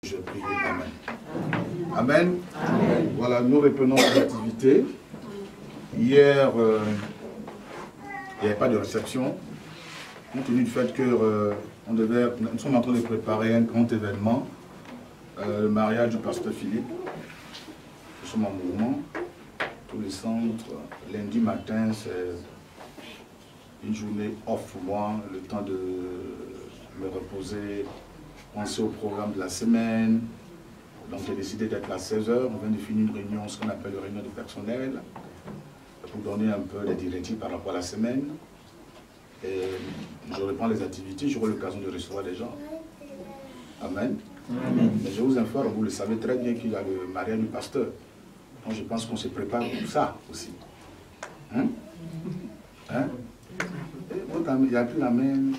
Je prie. Amen. Amen. Amen. Voilà, nous reprenons l'activité. Hier, il n'y avait pas de réception, compte tenu du fait que nous sommes en train de préparer un grand événement, le mariage du pasteur Philippe. Nous sommes en mouvement, tous les centres. Lundi matin, c'est une journée off pour moi, le temps de me reposer, penser au programme de la semaine. Donc j'ai décidé d'être à 16 h. On vient de finir une réunion, ce qu'on appelle une réunion de personnel, pour donner un peu des directives par rapport à la semaine. Et je reprends les activités, j'aurai l'occasion de recevoir des gens. Amen. Amen. Mais je vous informe, vous le savez très bien qu'il y a le mariage du pasteur. Donc je pense qu'on se prépare pour ça aussi. Hein? Hein? Il n'y a plus la même.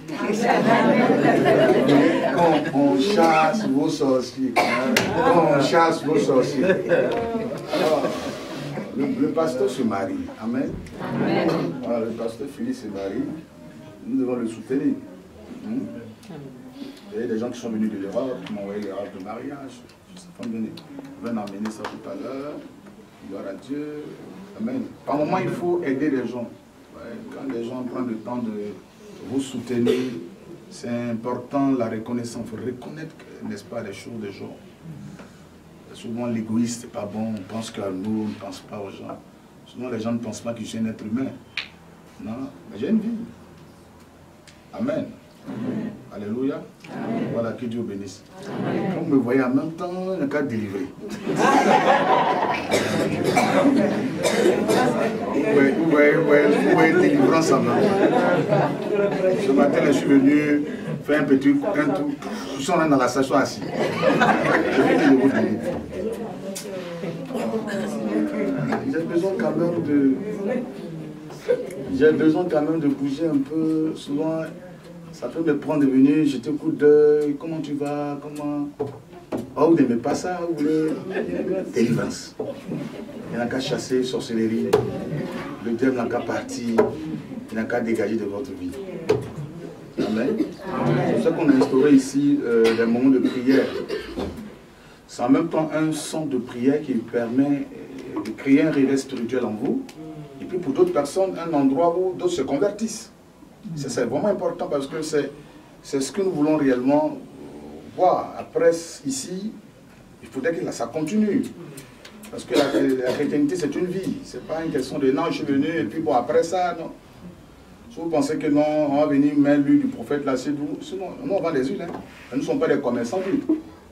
Quand on chasse vos sorciers. Quand on chasse vos sorciers. Alors, le pasteur se marie. Amen. Amen. Voilà, le pasteur Philippe se marie. Nous devons le soutenir. Il y a des gens qui sont venus de l'Europe, qui m'ont envoyé les robes de mariage. Je vais en amener ça tout à l'heure. Gloire à Dieu. Amen. Par moment, il faut aider les gens. Quand les gens prennent le temps de vous soutenir, c'est important la reconnaissance. Il faut reconnaître, n'est-ce pas, les choses des gens. Souvent, l'égoïste, c'est pas bon. On pense qu'à nous, on ne pense pas aux gens. Souvent, les gens ne pensent pas que je suis un être humain. Non, mais j'ai une vie. Amen. Amen. Alléluia. Amen. Voilà, que Dieu bénisse. Amen. Quand vous me voyez en même temps, il n'y a qu'à délivrer. Vous voyez délivrance en main. Ce matin, je suis venu faire un tour. Nous sommes dans la station assis. Je vais de vous délivrer. J'ai besoin quand même de bouger un peu. Souvent, ça peut me prendre de venir, jeter un coup d'œil. Comment tu vas? Comment? Oh, vous n'aimez pas ça? Vous voulez délivrance? Il n'y a qu'à chasser, sorcellerie. Le diable n'a qu'à partir. Il n'a qu'à dégager de votre vie. Amen. C'est pour ça qu'on a instauré ici des moments de prière. C'est en même temps un centre de prière qui permet de créer un réveil spirituel en vous. Et puis pour d'autres personnes, un endroit où d'autres se convertissent. C'est vraiment important parce que c'est ce que nous voulons réellement voir. Après, ici, il faudrait que ça continue. Parce que la chrétienté, c'est une vie. Ce n'est pas une question de non, je suis venu et puis bon, après ça, non. Si vous pensez que non, on va venir mettre l'huile du prophète là, c'est nous. Sinon, nous, on vend des huiles. Hein. Nous ne sommes pas des commerçants d'huile.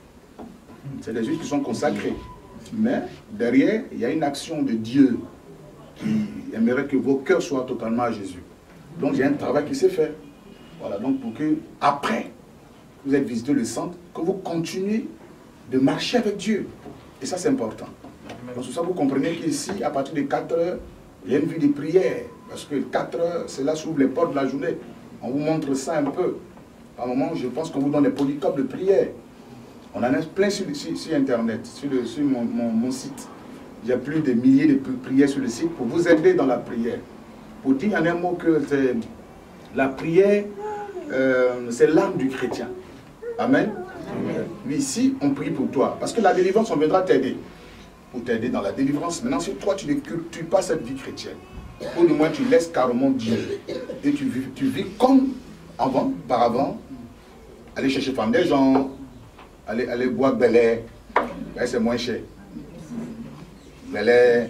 C'est des huiles qui sont consacrées. Mais derrière, il y a une action de Dieu qui aimerait que vos cœurs soient totalement à Jésus. Donc il y a un travail qui s'est fait. Voilà, donc pour que, après, vous êtes visité le centre, que vous continuez de marcher avec Dieu. Et ça, c'est important. Donc c'est ça, vous comprenez qu'ici, à partir de 4 h, il y a une vie de prière. Parce que 4 h, c'est là s'ouvrent les portes de la journée. On vous montre ça un peu. Par moment, je pense qu'on vous donne des polycopes de prière. On en a plein sur Internet, sur mon site. Il y a plus de milliers de prières sur le site pour vous aider dans la prière. Pour dire en un mot que la prière, c'est l'âme du chrétien. Amen. Amen. Mais ici, on prie pour toi. Parce que la délivrance, on viendra t'aider. Pour t'aider dans la délivrance. Maintenant, si toi, tu ne cultives pas cette vie chrétienne, ou du moins, tu laisses carrément Dieu. Et tu vis comme avant, par avant. Aller chercher femme des gens, aller boire Bel Air. C'est moins cher. Bel Air.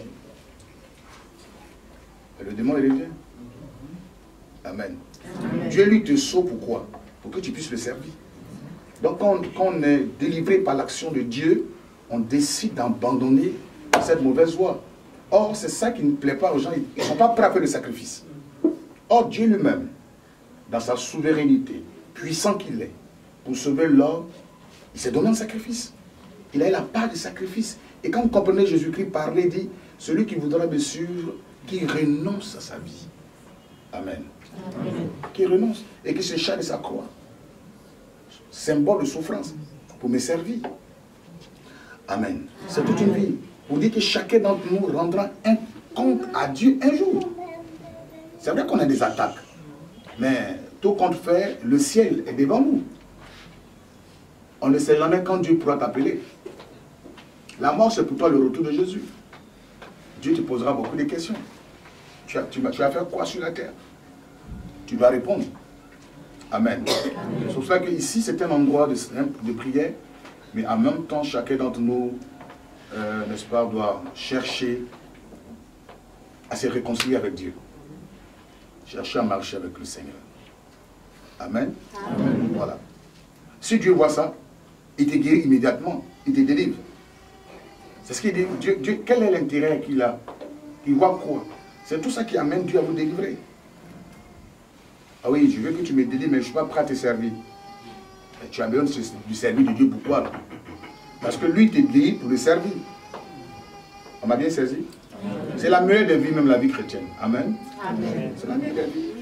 Le démon, il revient. Amen. Amen. Dieu lui te sauve pourquoi? Pour que tu puisses le servir. Donc quand on est délivré par l'action de Dieu, on décide d'abandonner cette mauvaise voie. Or, c'est ça qui ne plaît pas aux gens. Ils ne sont pas prêts à faire le sacrifice. Or, Dieu lui-même, dans sa souveraineté, puissant qu'il est, pour sauver l'homme, il s'est donné un sacrifice. Il a eu la part du sacrifice. Et quand vous comprenez Jésus-Christ parler, il dit, celui qui voudra me suivre, qui renonce à sa vie. Amen. Amen. Qui renonce et qui se charge de sa croix. Symbole de souffrance pour me servir. Amen. C'est toute une vie. Pour dire que chacun d'entre nous rendra un compte à Dieu un jour. C'est vrai qu'on a des attaques. Mais tout compte fait, le ciel est devant nous. On ne sait jamais quand Dieu pourra t'appeler. La mort, c'est pour toi le retour de Jésus. Dieu te posera beaucoup de questions. Tu vas faire quoi sur la terre? Tu dois répondre. Amen. C'est pour ça que ici, c'est un endroit de prière, mais en même temps, chacun d'entre nous, n'est-ce pas, doit chercher à se réconcilier avec Dieu. Chercher à marcher avec le Seigneur. Amen. Amen. Voilà. Si Dieu voit ça, il te guérit immédiatement. Il te délivre. C'est ce qu'il dit. Dieu, quel est l'intérêt qu'il a? Il voit quoi? C'est tout ça qui amène Dieu à vous délivrer. Ah oui, je veux que tu me délivres, mais je ne suis pas prêt à te servir. Et tu as besoin du service de Dieu. Pourquoi? Parce que lui, il te délivre pour le servir. On m'a bien saisi? C'est la meilleure des vies, même la vie chrétienne. Amen. Amen. C'est la meilleure des vies.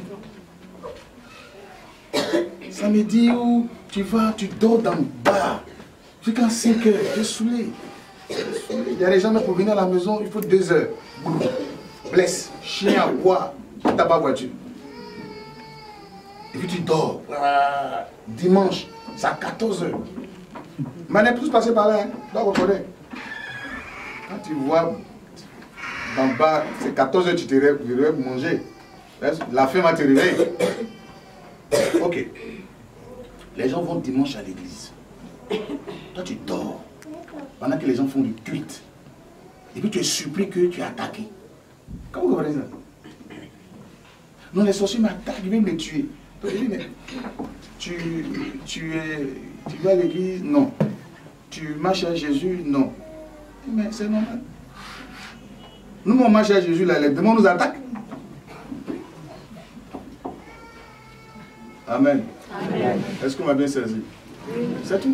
Samedi où tu vas, tu dors dans le bar. Jusqu'à 5 heures, tu es saoulé. Il y a des gens pour venir à la maison, il faut 2 heures. Blesse, chien à boire, tabac voiture. Et puis tu dors. Dimanche, c'est à 14 heures. Ma épouse passée par là, tu dois reconnaître. Quand tu vois dans le bar, c'est 14 heures, tu te réveilles pour manger. La faim va te réveiller. Ok. Les gens vont dimanche à l'église. Toi, tu dors. Pendant que les gens font du culte. Et puis tu es surpris que tu es attaqué. Comment vous comprenez ça? Non, les sorciers m'attaquent, ils veulent me tuer. Mais tu vas à l'église? Non. Tu marches à Jésus? Non. Mais c'est normal. Nous, on marche à Jésus, là, les démons nous attaquent. Amen. Amen. Est-ce qu'on m'a bien saisi? Oui. C'est tout.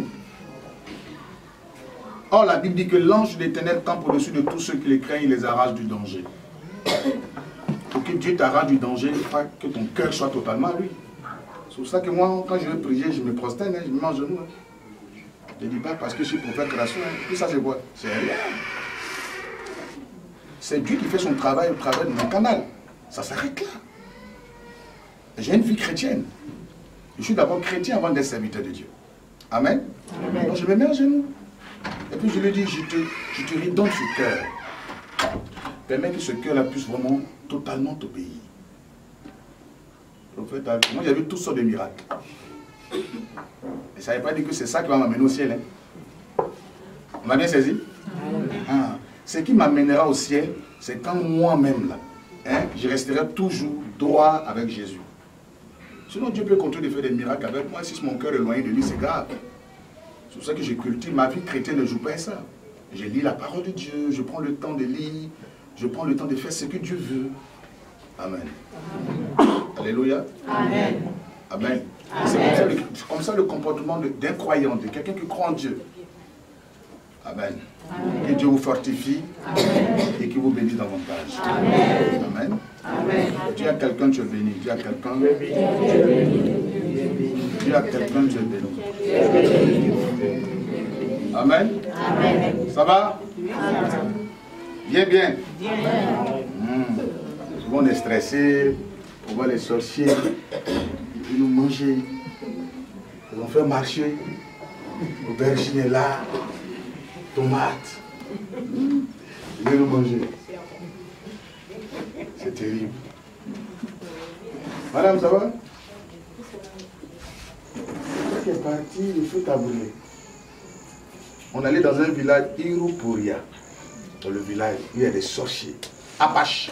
Or, la Bible dit que l'ange de l'Éternel campe au-dessus de tous ceux qui les craignent, il les arrache du danger. Pour que Dieu t'arrache du danger, il faut que ton cœur soit totalement à lui. C'est pour ça que moi, quand je veux prier, je me prosterne, je me mets en genoux. Je ne dis pas parce que je suis pour faire création. Tout ça, c'est quoi? C'est rien. C'est Dieu qui fait son travail au travers de mon canal. Ça s'arrête là. J'ai une vie chrétienne. Je suis d'abord chrétien avant d'être serviteur de Dieu. Amen. Amen. Donc je me mets en genoux. Et puis je lui dis, je te redonne ce cœur. Permets que ce cœur-là puisse vraiment totalement t'obéir. Moi j'ai vu toutes sortes de miracles. Et ça ne veut pas dire que c'est ça qui va m'amener au ciel. Hein. On m'a bien saisi? Ah. Ce qui m'amènera au ciel, c'est quand moi-même là, hein, je resterai toujours droit avec Jésus. Sinon Dieu peut continuer de faire des miracles avec moi. Si mon cœur est éloigné de lui, c'est grave. C'est pour ça que je cultive. Ma vie chrétienne ne joue pas à ça. Je lis la parole de Dieu, je prends le temps de lire, je prends le temps de faire ce que Dieu veut. Amen. Amen. Alléluia. Amen. Amen. C'est comme ça le comportement d'un croyant, de quelqu'un qui croit en Dieu. Amen. Amen. Que Dieu vous fortifie. Amen. Et qu'il vous bénisse davantage. Amen. Amen. Amen. Dis à quelqu'un, tu es béni. Dis à quelqu'un, tu es béni. Dis à quelqu'un, tu es béni. Amen. Amen. Ça va? Bien, bien. Souvent on est stressé, on voit les sorciers, ils nous manger, ils nous faire marcher. Aubergine est là, tomates, ils veulent nous manger. C'est terrible. Madame, ça va? C'est parti, il faut tabouler. On allait dans un village, Irupuria. Dans le village, il y a des sorciers. Apache.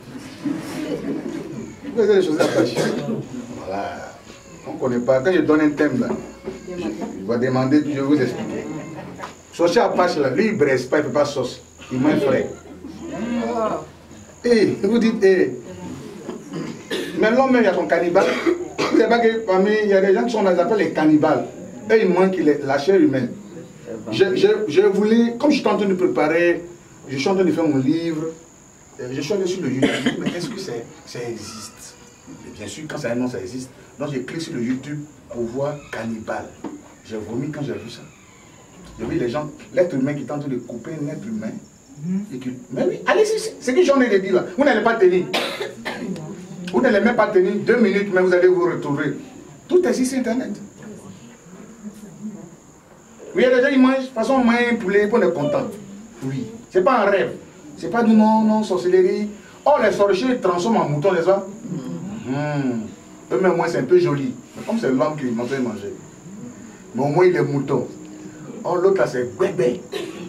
Vous voyez les choses Apache. Voilà. On ne connaît pas. Quand je donne un thème là, il va demander, puis je vais vous expliquer. Sorcier Apache là, lui il ne braise pas, il ne fait pas sauce. Il met frais. Et vous dites, mais l'homme, il y a son cannibale. Vous savez pas que parmi, il y a des gens qui sont, on les appelle les cannibales. Et ils mangent la chair humaine. Je voulais, comme je suis en train de préparer, je suis en train de faire mon livre, je suis allé sur le YouTube, mais est-ce que ça existe? Et bien sûr, quand ça annonce, ça existe. Donc j'ai cliqué sur le YouTube pour voir cannibale. J'ai vomi quand j'ai vu ça. J'ai vu les gens, l'être humain qui est en train de couper un être humain. Et qui, mais oui, allez, c'est que j'en ai dit là. Vous n'allez pas tenir. Vous n'allez même pas tenir 2 minutes, mais vous allez vous retrouver. Tout est sur Internet. Oui, il y a des gens qui mangent, de toute façon, on mange un poulet, on est content. Oui, c'est pas un rêve. C'est pas du non, sorcellerie. Oh, les sorciers transforment en mouton, n'est-ce pas? Eux-mêmes, moi, c'est un peu joli. Mais comme c'est l'homme qui m'a fait manger. Mais au moins, il est mouton. Oh, l'autre là, c'est bébé.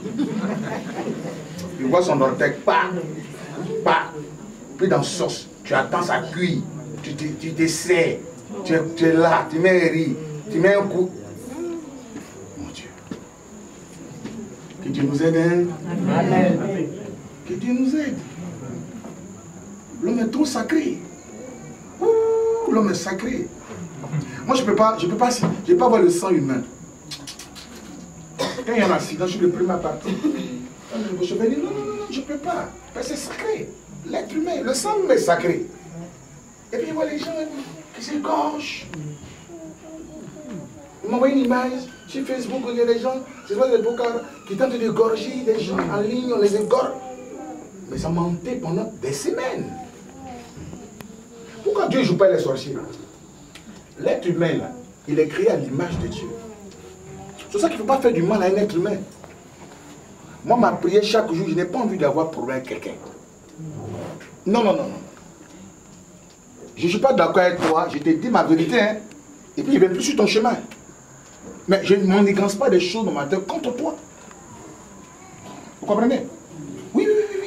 Il voit son orteil, puis dans sauce, tu attends ça cuit, tu t'essaies, tu es là, tu mets un riz, tu mets un coup. Mon Dieu. Que Dieu nous aide, hein? Amen. Que Dieu nous aide. L'homme est trop sacré. L'homme est sacré. Moi, je peux pas voir le sang humain. Quand il y a un accident, je suis le premier à partir. Je vais dire non, je ne peux pas. Parce que c'est sacré. L'être humain, le sang est sacré. Et puis, il voit les gens qui s'égorgent. Ils m'envoient une image sur Facebook où il y a des gens, c'est pas des bocars, qui tentent d'égorger des gens en ligne, on les égorge. Mais ça mentait pendant des semaines. Pourquoi Dieu ne joue pas les sorciers? L'être humain, là, il est créé à l'image de Dieu. C'est pour ça qu'il ne faut pas faire du mal à un être humain. Moi, ma prière chaque jour, je n'ai pas envie d'avoir problème avec quelqu'un. Non. Je ne suis pas d'accord avec toi, je t'ai dit ma vérité, hein. Et puis je ne vais plus sur ton chemin. Mais je ne m'enégance pas des choses dans ma tête contre toi. Vous comprenez? Oui.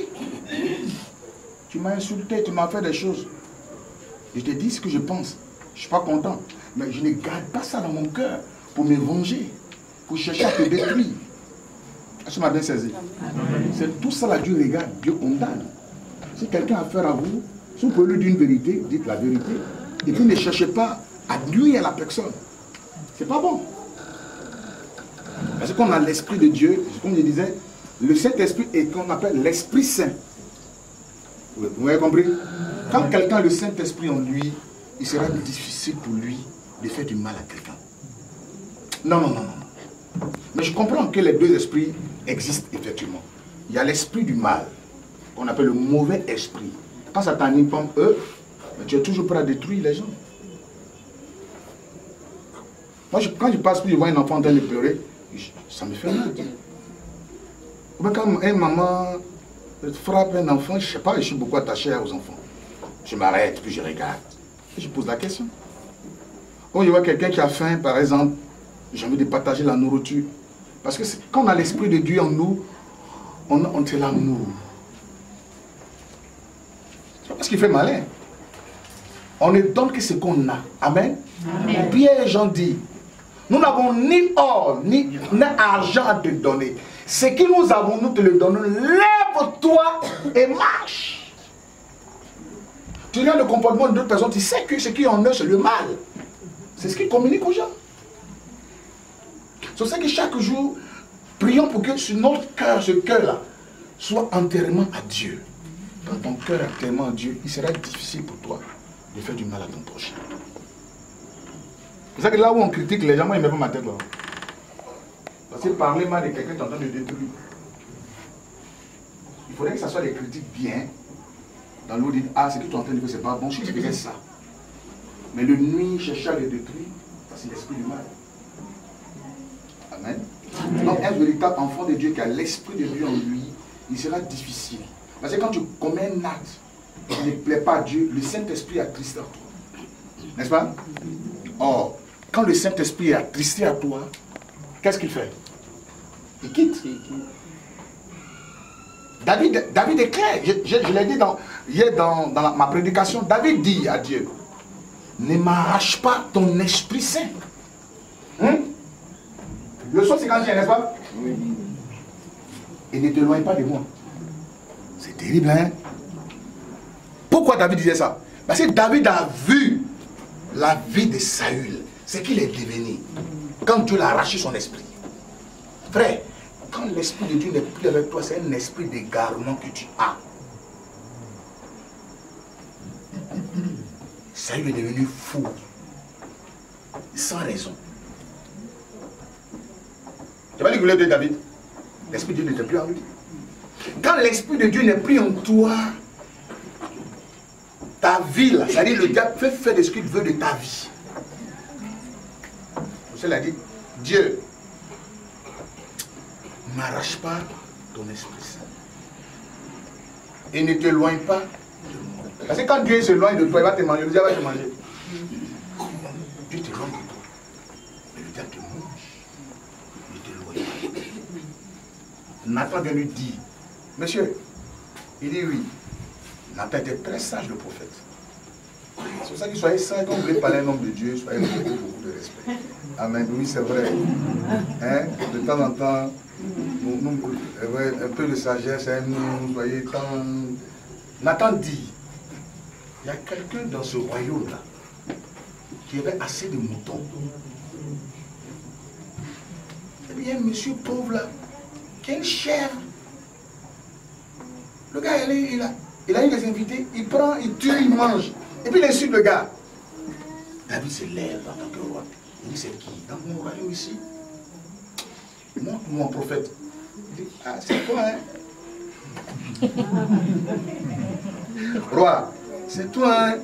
Tu m'as insulté, tu m'as fait des choses. Je te dis ce que je pense. Je ne suis pas content. Mais je ne garde pas ça dans mon cœur pour me venger, pour chercher à te détruire. Tu m'as bien saisi. C'est tout ça là, Dieu regarde, Dieu condamne. Si quelqu'un a affaire à vous, si vous pouvez lui dire une vérité, dites la vérité. Et puis ne cherchez pas à nuire à la personne. C'est pas bon. Parce qu'on a l'Esprit de Dieu, comme je disais, le Saint-Esprit est qu'on appelle l'Esprit Saint. Vous avez compris? Quand quelqu'un a le Saint-Esprit en lui, il sera difficile pour lui de faire du mal à quelqu'un. Non. Mais je comprends que les deux esprits existent effectivement. Il y a l'esprit du mal, qu'on appelle le mauvais esprit. Quand ça t'anime comme eux, mais tu es toujours prêt à détruire les gens. Moi, quand je passe, puis je vois un enfant en train de pleurer, ça me fait mal. Mais quand une maman frappe un enfant, je ne sais pas, je suis beaucoup attaché aux enfants. Je m'arrête, puis je regarde. Et je pose la question. Quand je vois quelqu'un qui a faim, par exemple, j'ai envie de partager la nourriture. Parce que quand on a l'Esprit de Dieu en nous, on fait l'amour. C'est pas parce qu'il fait malin. On ne donne que ce qu'on a. Amen. Amen. Pierre Jean dit, nous n'avons ni or, ni argent à te donner. Ce que nous avons, nous te le donnons. Lève-toi et marche. Tu regardes le comportement d'autres personnes, tu sais que ce qui est en eux, c'est le mal. C'est ce qui communique aux gens. C'est pour ça que chaque jour, prions pour que sur notre cœur, ce cœur-là, soit entièrement à Dieu. Quand ton cœur est entièrement à Dieu, il sera difficile pour toi de faire du mal à ton prochain. C'est ça que là où on critique les gens, moi, ils ne mettent pas ma tête là. Parce que parler mal de quelqu'un, tu es en train de détruire. Il faudrait que ça soit des critiques bien. Dans l'eau, dire, ah, ce que tu es en train de faire, c'est pas bon, je dirais ça. Mais le nuit, chercher à le détruire, c'est l'esprit du mal. Amen. Donc, un véritable enfant de Dieu qui a l'esprit de Dieu en lui, il sera difficile. Parce que quand tu commets un acte qui ne plaît pas à Dieu, le Saint-Esprit est attristé à toi. N'est-ce pas? Or, quand le Saint-Esprit est attristé à toi, qu'est-ce qu'il fait? Il quitte. David est clair. Je l'ai dit hier dans ma prédication. David dit à Dieu, ne m'arrache pas ton Esprit Saint. Le psaume 51, n'est-ce pas? Oui. Et ne t'éloigne pas de moi. C'est terrible, hein? Pourquoi David disait ça? Parce que David a vu la vie de Saül, ce qu'il est devenu, quand Dieu l'a arraché son esprit. Frère, quand l'esprit de Dieu n'est plus avec toi, c'est un esprit d'égarement que tu as. Saül est devenu fou, sans raison. Tu vas l'écouter de David. L'esprit de Dieu n'était plus en lui. Quand l'esprit de Dieu n'est plus en toi, ta vie, là, c'est-à-dire le diable peut faire de ce qu'il veut de ta vie. Cela dit, Dieu, ne m'arrache pas ton Esprit Saint. Et ne t'éloigne pas de moi. Parce que quand Dieu s'éloigne de toi, il va te manger. Le diable va te manger. Dieu t'éloigne de toi. Mais le diable te mange. Ne t'éloigne pas. Nathan vient lui dire, monsieur, il dit oui. Nathan était très sage, le prophète. C'est pour ça qu'il soyez sage, quand vous voulez parler à un homme de Dieu, soyez beaucoup de respect. Amen. Oui, c'est vrai. Hein? De temps en temps, un peu de sagesse, hein, nous soyez tant... Nathan dit, il y a quelqu'un dans ce royaume-là qui avait assez de moutons. Et puis il y a un monsieur pauvre là, qui a une chèvre. Le gars, il a eu des invités, il prend, il tue, il mange. Et puis il insulte le gars. David se lève en tant que roi. Il dit, c'est qui? Dans mon royaume ici? Montre-moi un prophète. Il dit, ah, c'est toi, hein? Roi, c'est toi, hein?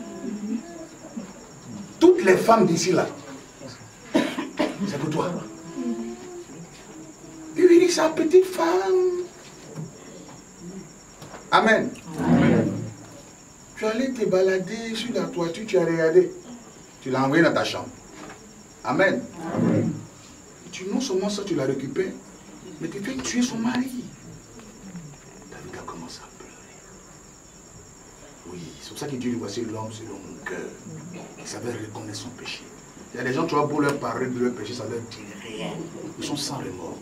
Toutes les femmes d'ici là, c'est pour toi. Il lui dit, sa petite femme. Amen. Amen. Tu allais te balader sur la toiture, tu as regardé. Tu l'as envoyé dans ta chambre. Amen. Amen. Non seulement ça, tu l'as récupéré, mais tu fais tuer son mari. David a commencé à pleurer. Oui, c'est pour ça que Dieu lui voici l'homme selon mon cœur. Il savait reconnaître son péché. Il y a des gens, tu vas beau leur parler de leur péché, ça ne leur dit rien. Ils sont sans remords.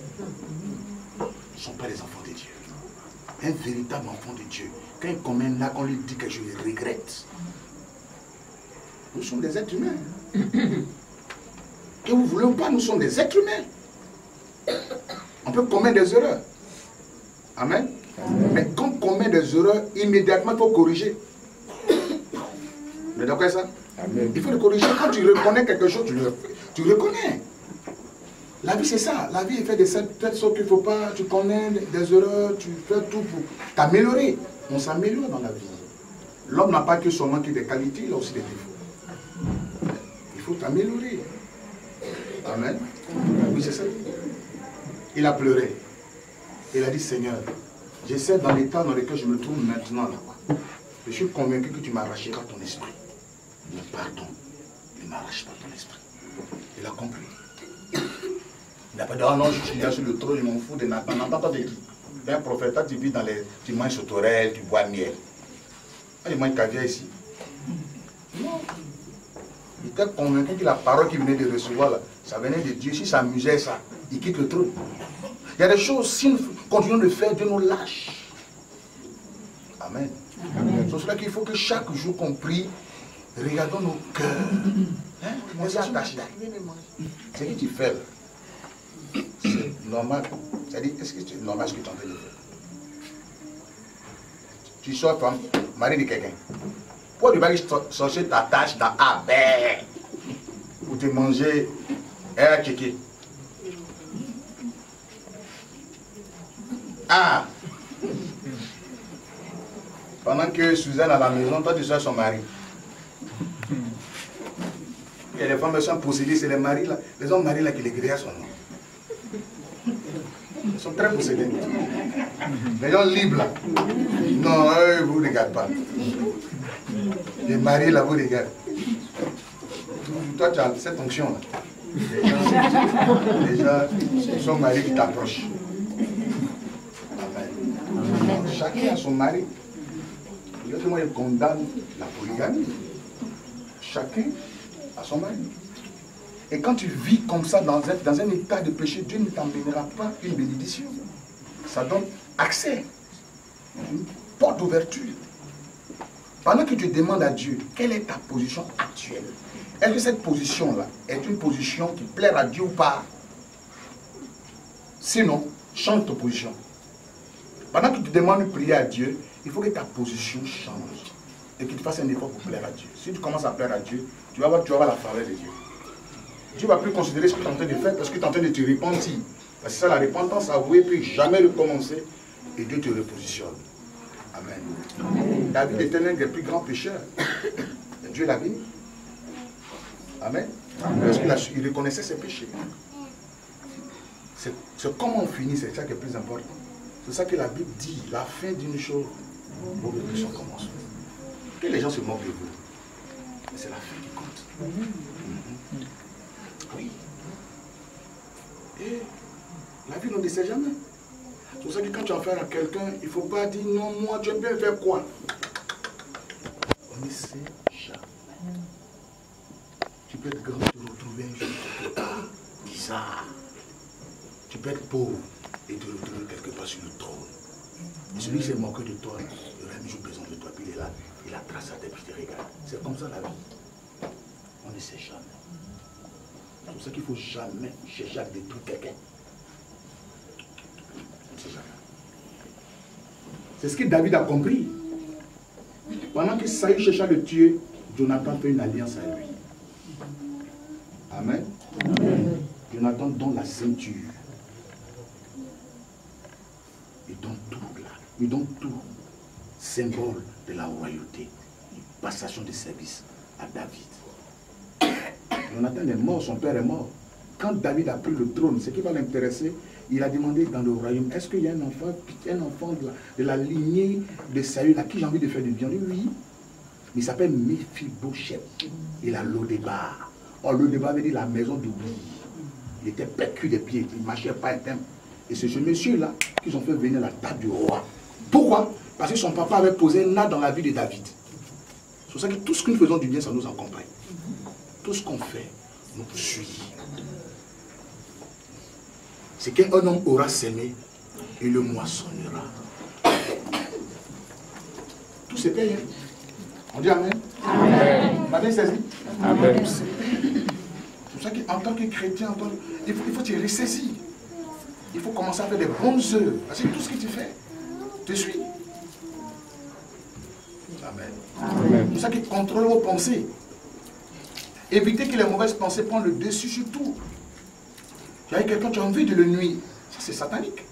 Ils ne sont pas les enfants de Dieu. Un véritable enfant de Dieu, quand il commet là, qu'on lui dit quelque chose, il regrette. Nous sommes des êtres humains. Que vous voulez ou pas, nous sommes des êtres humains. On peut commettre des erreurs. Amen. Amen. Mais quand on commet des erreurs, immédiatement il faut corriger. Vous êtes d'accord avec ça? Amen. Il faut le corriger. Quand tu reconnais quelque chose, tu reconnais. La vie c'est ça. La vie est faite de telle sorte qu'il ne faut pas, tu connais des erreurs, tu fais tout pour t'améliorer. On s'améliore dans la vie. L'homme n'a pas que seulement des qualités, il a aussi des défauts. Il faut t'améliorer. Amen. Oui, c'est ça. Il a pleuré. Il a dit, Seigneur, j'essaie dans l'état dans lequel je me trouve maintenant là-bas. Je suis convaincu que tu m'arracheras ton esprit. Mais pardon, ne m'arrache pas ton esprit. Il a compris. Il n'a pas dit, oh non, je suis là sur le trône, je m'en fous de Nathan. Nathan, toi, t'es qui? Tu es un prophète, tu vis dans les... Tu manges sauterelles, tu bois miel. Il mange caviar ici. Non. Il était convaincu que la parole qu'il venait de recevoir, là, ça venait de Dieu. Si ça amusait ça, il quitte le trône. Il y a des choses, si nous continuons de faire, Dieu nous lâche. Amen. Amen. C'est pour cela qu'il faut que chaque jour qu'on prie, regardons nos cœurs. Hein? C'est ce que tu fais là. C'est normal. C'est-à-dire, est-ce que c'est normal ce que tu es en train de faire? Tu sors femme, mari de quelqu'un. Pourquoi tu vas chercher ta tâche dans A, pour te manger et checker? Ah! Pendant que Suzanne à la maison, toi tu sors son mari. Il y a des femmes qui sont possédées, c'est les maris là, les hommes maris là qui les grillent à son nom. Ils sont très possédés. Les gens libres là. Non, eux, vous ne regardez pas. Les maris là, vous regardez. Toi, tu as cette fonction là. Les gens sont mariés qui t'approchent. Amen. Chacun a son mari. Moi, je condamne la polygamie. Chacun a son mari. Et quand tu vis comme ça dans un état de péché, Dieu ne t'emmènera pas une bénédiction. Ça donne accès, une porte d'ouverture. Pendant que tu demandes à Dieu, quelle est ta position actuelle? Est-ce que cette position-là est une position qui plaît à Dieu ou pas? Sinon, change ta position. Pendant que tu demandes de prier à Dieu, il faut que ta position change. Et que tu fasses un effort pour plaire à Dieu. Si tu commences à plaire à Dieu, tu vas voir la faveur de Dieu. Dieu ne va plus considérer ce que tu es en train de faire parce que tu es en train de te repentir. Parce que c'est ça la repentance, avouer, puis jamais recommencer. Et Dieu te repositionne. Amen. Amen. David était l'un des plus grands pécheurs. Et Dieu l'a béni. Amen. Amen. Parce qu'il reconnaissait ses péchés. C'est comment on finit, c'est ça qui est plus important. C'est ça que la Bible dit, la fin d'une chose, vaut mieux que son commencement. Que les gens se moquent de vous, mais c'est la fin qui compte. Oui. Et la vie ne décède jamais. C'est pour ça que quand tu as affaire à quelqu'un, il ne faut pas dire non, moi, tu aimes bien faire quoi? On ne sait jamais. Tu peux être grand, te retrouver un jour quelque part, bizarre. Tu peux être pauvre et te retrouver quelque part sur le trône. Et celui qui s'est moqué de toi, il aura un jour besoin de toi, puis il est là, il a tracé à tes pieds, regarde. C'est comme ça la vie. On ne sait jamais. C'est pour ça qu'il ne faut jamais chercher à détruire quelqu'un. On ne sait jamais. C'est ce que David a compris. Pendant que Saül chercha à le tuer, Jonathan fait une alliance à lui. Amen. Amen. Jonathan donne la ceinture. Il donne tout là. Il donne tout. Symbole de la royauté. Une passation de service à David. Jonathan est mort, son père est mort. Quand David a pris le trône, ce qui va l'intéresser, il a demandé dans le royaume, est-ce qu'il y a un enfant de la lignée de Saül à qui j'ai envie de faire du bien? Oui. Il s'appelle Méphibosheth. Il a Lo-Débar. Or, Lo-Débar veut dire la maison d'oubli. Il était percu des pieds, il ne marchait pas un temple. Et c'est ce monsieur-là qu'ils ont fait venir à la table du roi. Pourquoi? Parce que son papa avait posé un acte dans la vie de David. C'est pour ça que tout ce que nous faisons du bien, ça nous accompagne. Tout ce qu'on fait nous suit. C'est qu'un homme aura semé et le moissonnera. Tout c'est payé. On dit Amen. Amen. Vous m'avez saisi? Amen. C'est pour ça qu'en tant que chrétien, il faut te ressaisir. Il faut commencer à faire des bonnes œuvres. Parce que tout ce que tu fais, te suit. Amen. Amen. C'est pour ça qu'il contrôle vos pensées. Évitez que les mauvaises pensées prennent le dessus sur tout. Il y a quelqu'un qui a envie de le nuire. Ça, c'est satanique.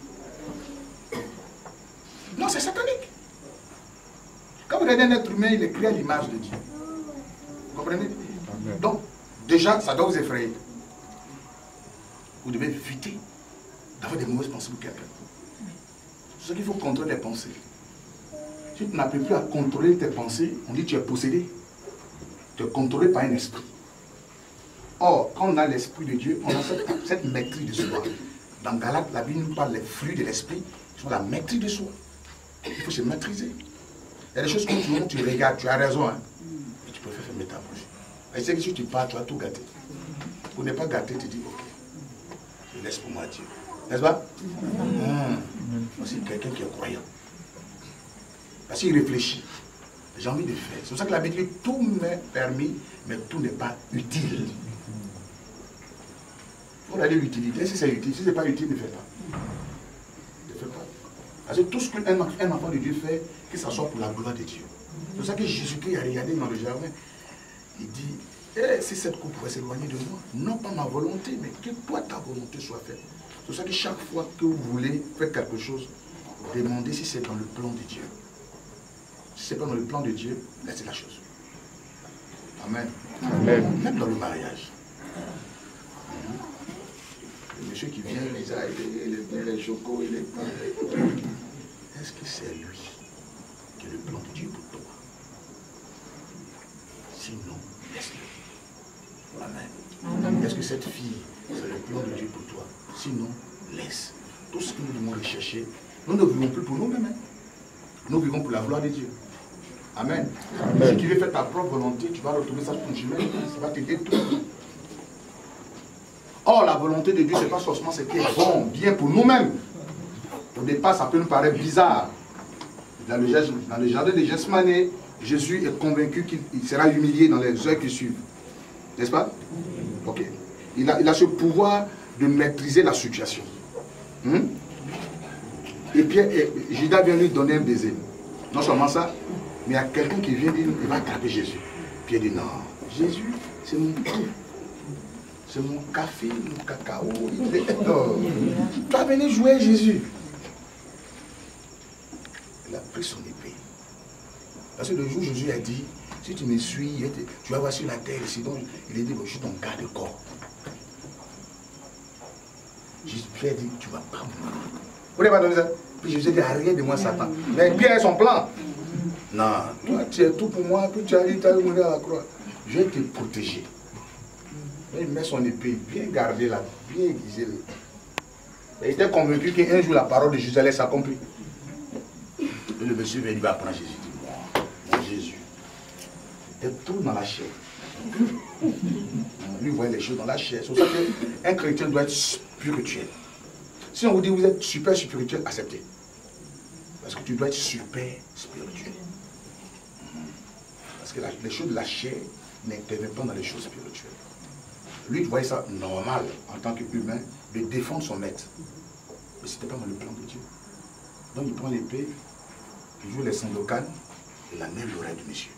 Non, c'est satanique. Quand vous regardez un être humain, il est créé à l'image de Dieu. Vous comprenez? Amen. Donc, déjà, ça doit vous effrayer. Vous devez éviter d'avoir des mauvaises pensées pour quelqu'un. C'est pour ça qu'il faut contrôler les pensées. Si tu n'arrives plus à contrôler tes pensées, on dit que tu es possédé. Tu es contrôlé par un esprit. Or, quand on a l'esprit de Dieu, on a cette maîtrise de soi. Dans Galates, la Bible nous parle des fruits de l'esprit, qui sont la maîtrise de soi. Il faut se maîtriser. Il y a des choses que tu regardes, tu as raison, hein, et tu peux faire fermer ta bouche. Et c'est que si tu pars, tu vas tout gâter. Pour ne pas gâter, tu dis, ok, je laisse pour moi Dieu. N'est-ce pas? C'est quelqu'un qui est croyant. Parce qu'il réfléchit. J'ai envie de faire. C'est pour ça que la Bible dit, tout m'est permis, mais tout n'est pas utile. Il faut regarder l'utilité. Si c'est utile, si ce n'est pas utile, ne fais pas. Ne fais pas. Parce que tout ce qu'un enfant de Dieu fait, que ce soit pour la gloire de Dieu. C'est pour ça que Jésus-Christ a regardé dans le jardin. Il dit, si cette coupe pourrait s'éloigner de moi, non pas ma volonté, mais que toi ta volonté soit faite. C'est pour ça que chaque fois que vous voulez faire quelque chose, demandez si c'est dans le plan de Dieu. Si ce n'est pas dans le plan de Dieu, laissez la chose. Amen. Amen. Même dans le mariage. Le monsieur qui vient, les chocos, les pains. Est-ce que c'est lui qui est le plan de Dieu pour toi? Sinon, laisse-le. Amen. Est-ce que cette fille, c'est le plan de Dieu pour toi? Sinon, laisse. Tout ce que nous devons rechercher, nous ne vivons plus pour nous-mêmes. Nous vivons pour la gloire de Dieu. Amen. Amen. Si tu veux faire ta propre volonté, tu vas retrouver ça sur ton chemin, ça va te détruire. Or, la volonté de Dieu, ce n'est pas forcément ce qui est bon, bien pour nous-mêmes. Au départ, ça peut nous paraître bizarre. Dans le jardin de Gethsémane, Jésus est convaincu qu'il sera humilié dans les heures qui suivent. N'est-ce pas? Ok. Il a ce pouvoir de maîtriser la situation. Et puis, Judas vient lui donner un baiser. Non seulement ça, mais il y a quelqu'un qui vient dire, il va attraper Jésus. Puis il dit, non, Jésus, c'est mon tout. C'est mon café, mon cacao. Tu vas venir jouer Jésus. Il a pris son épée. Parce que le jour où Jésus a dit, si tu me suis, tu vas voir sur la terre. Sinon, il a dit, je suis ton garde-corps. Pierre dit, tu ne vas pas mourir. Vous n'avez pas donné ça? Puis Jésus dit, arrête de moi, Satan. Mais Pierre a son plan. Non, toi, tu es tout pour moi, puis tu as dit, tu as mourir à la croix. Je vais te protéger. Il met son épée, bien gardée là, bien aiguisée. Il était convaincu qu'un jour la parole de Jésus allait s'accomplir. Et le monsieur vient, il va prendre Jésus. Il dit, moi, Jésus, t'es tout dans la chair. Lui voit les choses dans la chair. C'est pour ça qu'un chrétien doit être spirituel. Si on vous dit vous êtes super spirituel, acceptez. Parce que tu dois être super spirituel. Parce que les choses de la chair n'interviennent pas dans les choses spirituelles. Lui, il voyait ça normal en tant qu'humain de défendre son maître. Mais ce n'était pas dans le plan de Dieu. Donc il prend l'épée, il joue les sandokan, il amène l'oreille du monsieur.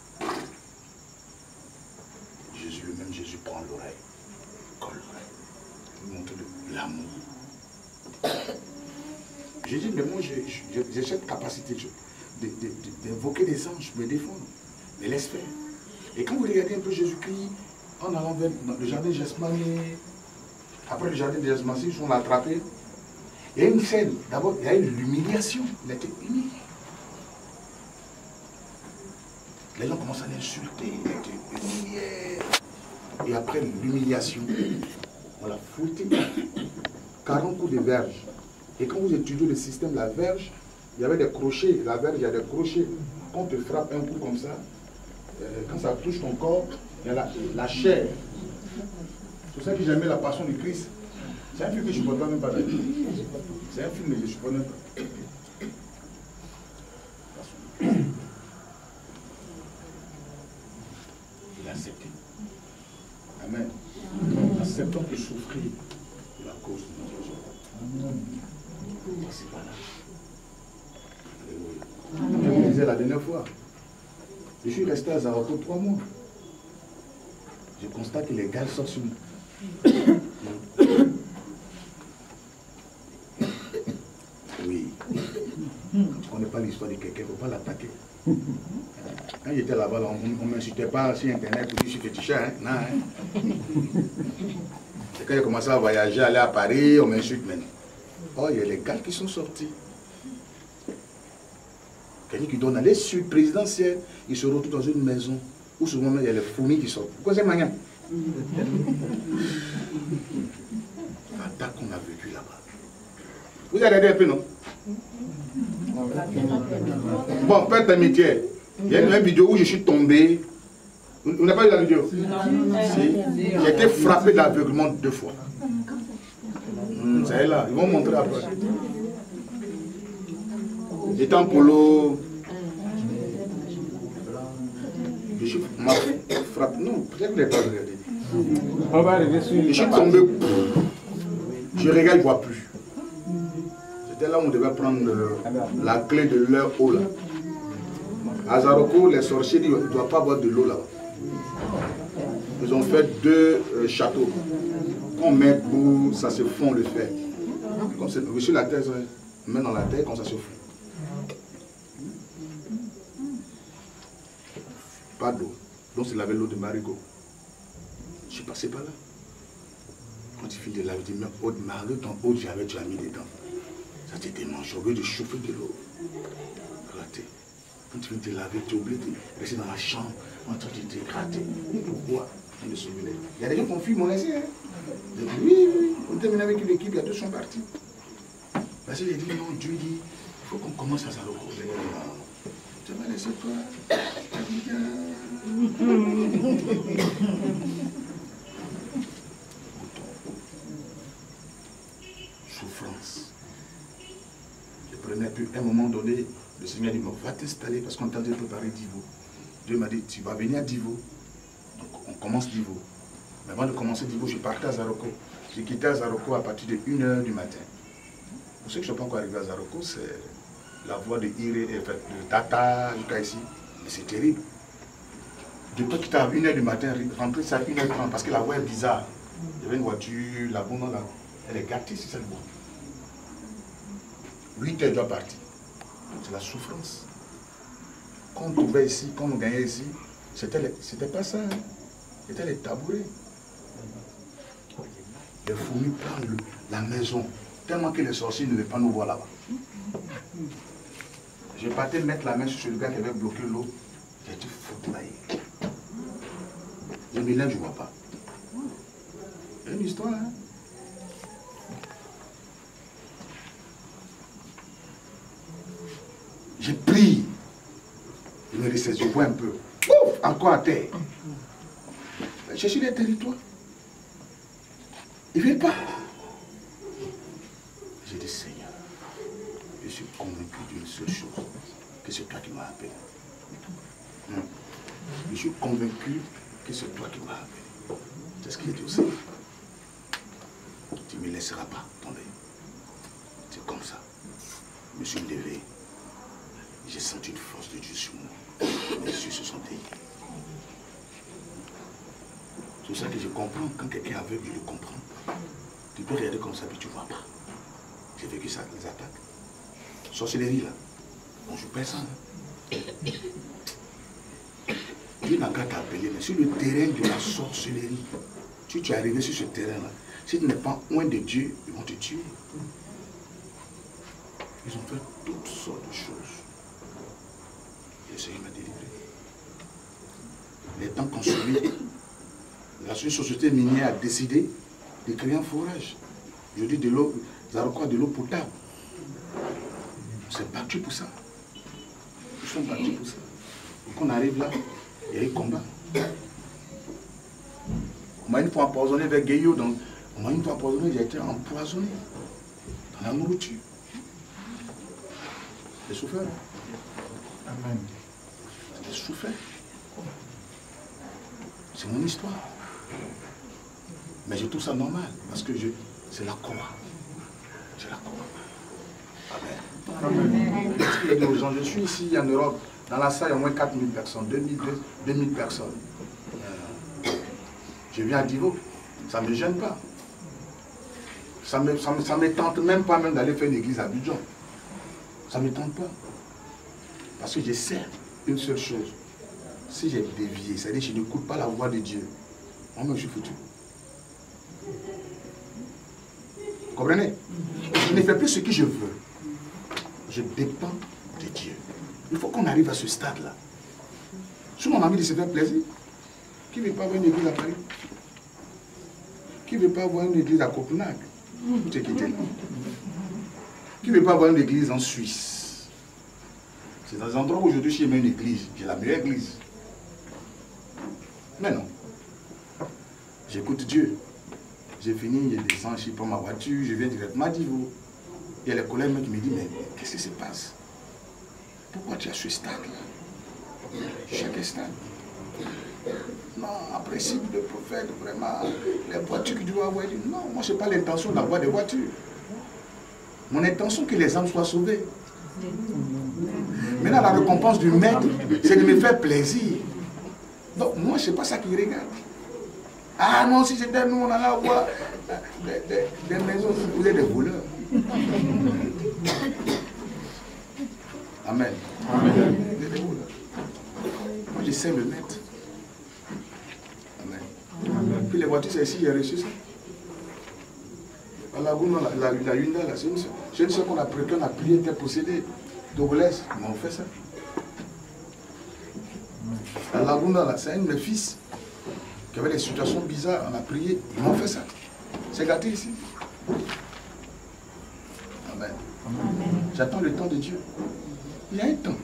Jésus, le même Jésus prend l'oreille, colle l'oreille, il montre l'amour. J'ai dit, mais moi j'ai cette capacité d'invoquer des anges pour me défendre. Mais laisse faire. Et quand vous regardez un peu Jésus-Christ, en allant vers le jardin de Gethsemane, après le jardin de Gethsemane, ils sont attrapés. Il y a une scène, d'abord, il y a eu l'humiliation. Il a été humilié. Les gens commencent à l'insulter, il a été humilié. Et après l'humiliation, on l'a fouetté. 40 coups de verge. Et quand vous étudiez le système de la verge, il y avait des crochets. La verge, il y a des crochets. Quand on te frappe un coup comme ça, quand ça touche ton corps, il y a la chair. C'est pour ça que j'aimais la passion du Christ. C'est un film que je ne supporte pas même pas d'ailleurs. C'est un film que je ne supporte même pas. Il a accepté. Amen. Acceptons de souffrir de la cause de notre Dieu. C'est pas là. Alléluia. Je vous disais la dernière fois. Je suis resté à Zaroko 3 mois. Je constate que les gars sortent sur moi. Oui. Quand tu ne connais pas l'histoire de quelqu'un, il ne faut pas l'attaquer. Quand j'étais là-bas, on ne m'insultait pas sur Internet pour dire que je suis féticheur. Hein? Non, hein? C'est quand j'ai commencé à voyager, aller à Paris, on m'insulte maintenant. Oh, il y a les gars qui sont sortis. Quelqu'un qui donne les suites présidentielles, ils se retrouvent dans une maison où souvent il y a les fourmis qui sortent. Pourquoi c'est maniant? L'attaque qu'on a vécu là-bas. Vous avez regardé un peu, non? Bon, faites amitié. Il y a une vidéo où je suis tombé. Vous n'avez pas vu la vidéo? Si. J'ai été frappé d'aveuglement 2 fois. Ça est là, ils vont montrer après. J'étais en polo. Je suis frappé. Non, peut-être que vous n'avez pas regardé. Je suis tombé. Je regarde, je ne vois plus. C'était là où on devait prendre la clé de leur eau là. À Zaroko, les sorciers ne doivent pas boire de l'eau là. Ils ont fait 2 châteaux. Quand on met pour ça se fond le fer. Comme c'est sur la terre, on met dans la terre, comme ça se fond. Pas d'eau. Donc c'est laver l'eau de Marigot. Je suis passé par là. Quand il finit de laver, il dit, mais eau de Marigot, ton eau, j'avais déjà mis dedans. Ça t'était manché, au lieu de chauffer de l'eau. Raté. Quand tu viens de laver, tu es obligé de rester dans la chambre, en train de te gratter. Pourquoi? Il y a des gens qui ont fui mon essai. Hein? Oui, on termine avec une équipe, il y a 2 sont partis. Parce qu'il a dit, non, Dieu dit, il faut qu'on commence à Zaroko. Tu vas laisser toi. Souffrance. Je prenais plus, à un moment donné, le Seigneur dit, va t'installer parce qu'on est en train de préparer Divo. Dieu m'a dit, tu vas venir à Divo. Donc on commence Divo. Mais avant de commencer Divo, je partais à Zaroko. J'ai quitté à Zaroko à partir de 1h du matin. Pour ceux qui ne sont pas encore arrivés à Zaroko, c'est la voie de Iré, de Tata jusqu'à ici. Mais c'est terrible. Je peux quitter à 1h du matin, rentrer ça à 1h30 parce que la voie est bizarre. Il y avait une voiture, la bonne là, elle est gâtée sur cette voie. 8h doit partir. C'est la souffrance. Quand on trouvait ici, quand on gagnait ici, c'était pas ça. Hein. C'était les tabourets. Les fourmis prennent la maison, tellement que les sorciers ne veulent pas nous voir là-bas. Je partais mettre la main sur le gars qui avait bloqué l'eau. J'ai été foudroyé. Je me lève, je ne vois pas. Il y a une histoire, hein. J'ai pris. Je me ressaisi, je vois un peu. Ouf, encore à terre. Chercher les territoires. Ils ne viennent pas. J'ai dit, Seigneur, je suis convaincu d'une seule chose, que c'est toi qui m'as appelé. Je suis convaincu que c'est toi qui m'as appelé. C'est ce qu'il a dit aussi. Tu ne me laisseras pas tomber. C'est comme ça. Je me suis levé. J'ai senti une force de Dieu sur moi. Mes yeux se sont déliés. C'est ça que je comprends. Quand quelqu'un est aveugle, je le comprends. Tu peux regarder comme ça, puis tu ne vois pas. J'ai vécu ça, les attaques. Sorcellerie, là. Bon, je perds ça. Dieu n'a qu'à t'appeler, mais sur le terrain de la sorcellerie, si tu es arrivé sur ce terrain-là, si tu n'es pas loin de Dieu, ils vont te tuer. Ils ont fait toutes sortes de choses. Et le Seigneur m'a délivré. Les temps consommés, la société minière a décidé de créer un forage. Je dis de l'eau, de l'eau potable. On s'est battu pour ça. Ils sont battus pour ça. Et quand on arrive là, il y a eu combat. On m'a une fois empoisonné avec Guéyo, donc on m'a une fois empoisonné, j'ai été empoisonné dans la nourriture. J'ai souffert. Amen. J'ai souffert. C'est mon histoire. Mais je trouve ça normal, parce que c'est la croix. C'est la croix. Amen. Parce qu'il y a des gens, je suis ici en Europe, dans la salle, il y a au moins 4000 personnes, 2000 personnes. Je viens à Divo, ça ne me gêne pas. Ça ne me tente même pas même d'aller faire une église à Abidjan. Ça ne me tente pas. Parce que je sais une seule chose. Si j'ai dévié, c'est-à-dire que je n'écoute pas la voix de Dieu, moi je suis foutu. Vous comprenez? Je ne fais plus ce que je veux. Je dépends de Dieu. Il faut qu'on arrive à ce stade-là. Si on a envie de se faire plaisir, qui ne veut pas avoir une église à Paris? Qui ne veut pas avoir une église à Copenhague? C'est qui était là. Qui ne veut pas avoir une église en Suisse? C'est dans un endroit où aujourd'hui, j'ai une église. J'ai la meilleure église. Mais non. J'écoute Dieu. J'ai fini, je descends, je prends ma voiture, je viens directement à Divo. Il y a les collègues qui me disent, mais qu'est-ce qui se passe? Pourquoi tu as ce stade-là? Chaque stade. Non, en principe, le prophète, vraiment, les voitures que tu dois avoir, non, moi, je n'ai pas l'intention d'avoir des voitures. Mon intention, que les âmes soient sauvées. Maintenant, la récompense du maître, c'est de me faire plaisir. Donc, moi, je ne sais pas ça qui regarde. Ah non, si c'était nous, on allait avoir des maisons, vous êtes des voleurs. Amen. Amen. Vous êtes des voleurs. Moi, je sais le mettre. Amen. Amen. Puis les voitures, c'est ici, il y a reçu ça. À la Yunda, là, c'est une soeur qu'on a prié, qui a possédé. Togolaise, ils m'ont fait ça. À Laguna, là, c'est un de mes fils qui avait des situations bizarres, on a prié, ils m'ont fait ça. C'est gâté ici. Amen. J'attends le temps de Dieu. Il y a un temps.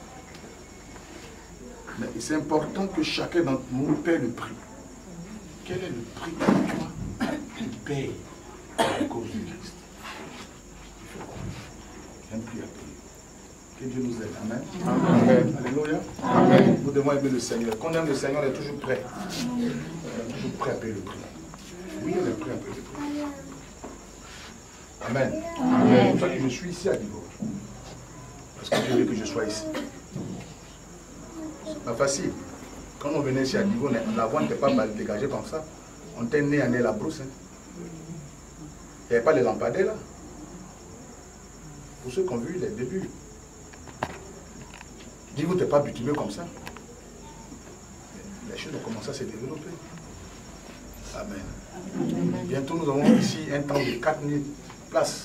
Mais c'est important que chacun d'entre nous paie le prix. Quel est le prix que toi tu payes à cause de Christ? Il y a un prix à payer. Que Dieu nous aide. Amen. Amen. Alléluia. Amen. Nous devons aimer le Seigneur. Quand on aime le Seigneur, on est toujours prêt. On est toujours prêt à payer le prix. Oui, on est prêt à payer le prix. Amen. Amen. C'est pour ça que je suis ici à Divo. Parce que Dieu veut que je sois ici. C'est pas facile. Quand on venait ici à Divo, la voie n'était pas mal dégagée comme ça. On était né à la brousse. Hein. Il n'y avait pas les lampadaires là. Pour ceux qui ont vu les débuts. Divo n'était pas bitumé comme ça. Les choses ont commencé à se développer. Amen. Bientôt, nous avons ici un temps de 4000 places.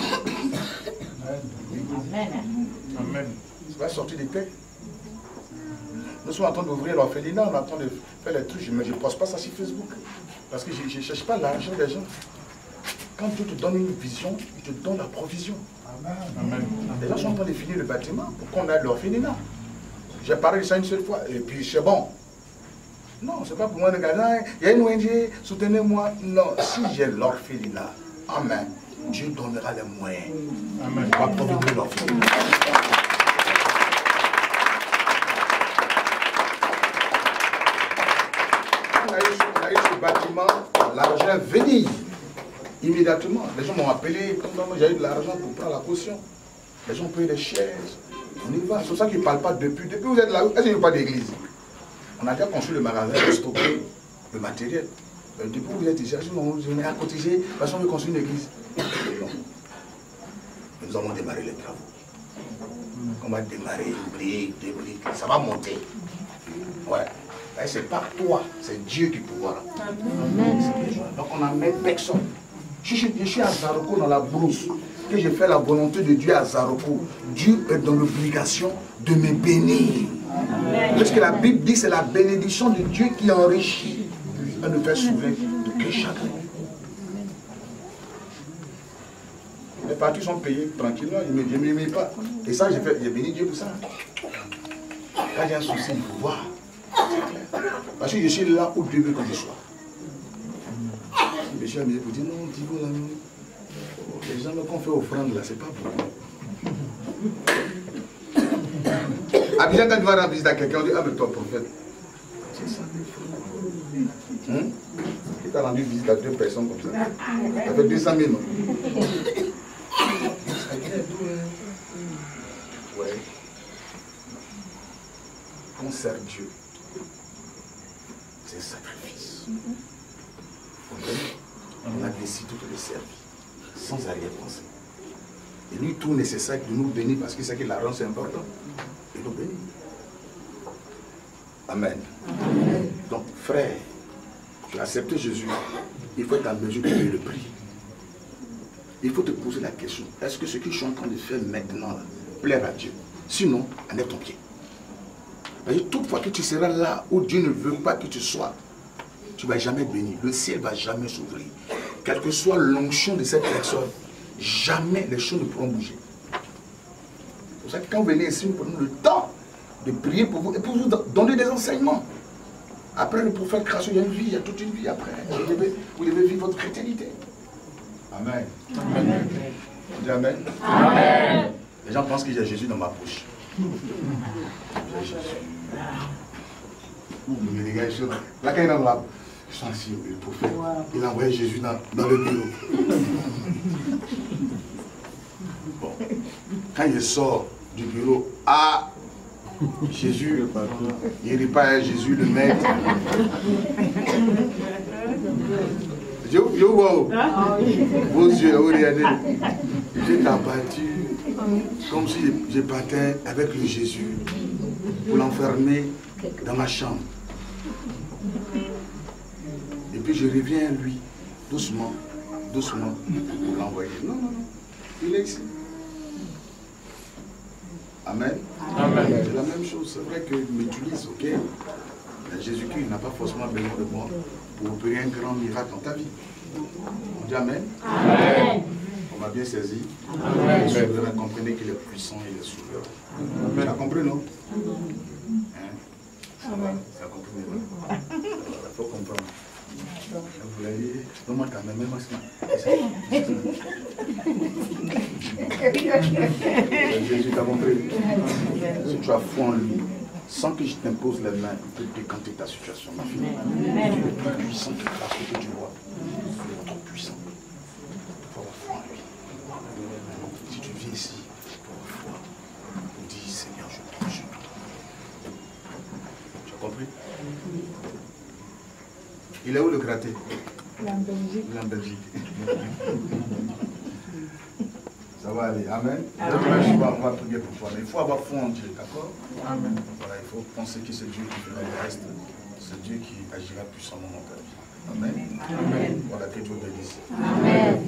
Amen. Amen. Ça va sortir des paix. Nous sommes en train d'ouvrir l'orphelinat, on est en train de faire les trucs, mais je ne poste pas ça sur Facebook. Parce que je ne cherche pas l'argent des gens. Quand Dieu te donne une vision, il te donne la provision. Amen. Les gens sont en train de finir le bâtiment pour qu'on ait l'orphelinat. J'ai parlé de ça une seule fois, et puis c'est bon. Non, c'est pas pour moi de gagner. Il y a une ONG, soutenez-moi. Non, si j'ai l'orphelinat, amen, Dieu donnera les moyens. Amen. Pour provenir l'orphelinat. On a eu ce bâtiment, l'argent venir. Immédiatement, les gens m'ont appelé, comme j'ai eu de l'argent pour prendre la caution. Les gens ont payé les chaises. On y va. C'est pour ça qu'ils ne parlent pas depuis. Depuis que vous êtes là, est-ce qu'il n'y a pas d'église? On a déjà construit le magasin pour stocker le matériel. Depuis que vous êtes ici, on est à cotiser, parce qu'on veut construire une église. Non. Nous allons démarrer les travaux. On va démarrer, brique, des briques, ça va monter. Ouais. C'est pas toi, c'est Dieu qui pourvoira. Donc on n'a même personne. Je suis à Zaroko dans la brousse, que j'ai fait la volonté de Dieu à Zaroko. Dieu est dans l'obligation de me bénir. Parce que la Bible dit que c'est la bénédiction de Dieu qui enrichit à ne faire souffrir de quel chagrin. Les parties sont payées tranquillement, ils ne m'aiment pas. Et ça, j'ai béni Dieu pour ça. Quand j'ai un souci, il faut voir. Parce que je suis là où Dieu veut que je sois. Les gens me disent non, Thibault, là, les gens qu'on fait offrande là, c'est pas pour nous. Abidjan, quand tu vas rendre visite à quelqu'un, on dit ah, mais toi, prophète, c'est ça, des frères. Tu as rendu visite à 2 personnes comme ça. Ça fait 200 000, non? Ouais. On sert Dieu. C'est un sacrifice. On a décidé de le servir sans arrière-pensée. Et lui, tout nécessaire de nous bénir parce qu'il sait que l'argent c'est important. Et nous bénir. Amen. Amen. Donc, frère, tu as accepté Jésus. Il faut être en mesure de payer le prix. Il faut te poser la question, est-ce que ce que je suis en train de faire maintenant là, plaire à Dieu? Sinon, enlève ton pied. Parce que toute fois que tu seras là où Dieu ne veut pas que tu sois, tu ne vas jamais être béni. Le ciel ne va jamais s'ouvrir. Quelle que soit l'onction de cette personne, jamais les choses ne pourront bouger. C'est pour ça que quand vous venez ici, nous prenons le temps de prier pour vous et pour vous donner des enseignements. Après le prophète Crasso, il y a une vie, il y a toute une vie après. Vous devez vivre votre chrétienté. Amen. Amen. On dit Amen. Amen. Les gens pensent que j'ai Jésus dans ma poche. J'ai Jésus. Mais les gars, là quand il est dans la... Je suis assis, le prophète, il a envoyé Jésus dans le bureau. Bon. Quand il sort du bureau, ah, Jésus, il répare Jésus le maître. Yo, wow. Vos yeux, regardez. J'ai abattu comme si je partais avec le Jésus pour l'enfermer dans ma chambre. Et puis je reviens à lui, doucement, doucement, pour l'envoyer. Non, non, non. Il est ici. Amen. Amen. C'est la même chose. C'est vrai qu'il m'utilise, ok? Mais Jésus-Christ n'a pas forcément besoin de moi pour opérer un grand miracle dans ta vie. On dit Amen. Amen. On m'a bien saisi. Amen. Le souverain, comprenez qu'il est puissant et il est souverain. Tu as compris, non? Hein? Amen. Tu as compris, non? Il faut comprendre. Vous l'avez dit, non, moi, quand même, Jésus t'a compris. Si tu as foi en lui, sans que je t'impose les mains, il peut décanter ta situation, ma fille. Il est plus puissant que grâce que tu vois. Il est trop puissant. Il faut avoir foi en lui. Si tu viens ici, pour avoir foi, dis Seigneur, je compte sur toi. Tu as compris? Il est où le gratté? Il est en Belgique. Il est en Belgique. Ça va aller. Amen. Amen. On va prier pour toi. Mais il faut avoir foi en Dieu, d'accord? Amen. Voilà, il faut penser que c'est Dieu qui fera le reste. C'est Dieu qui agira puissamment dans ta vie. Amen. Amen. Voilà, que Dieu bénisse. Amen.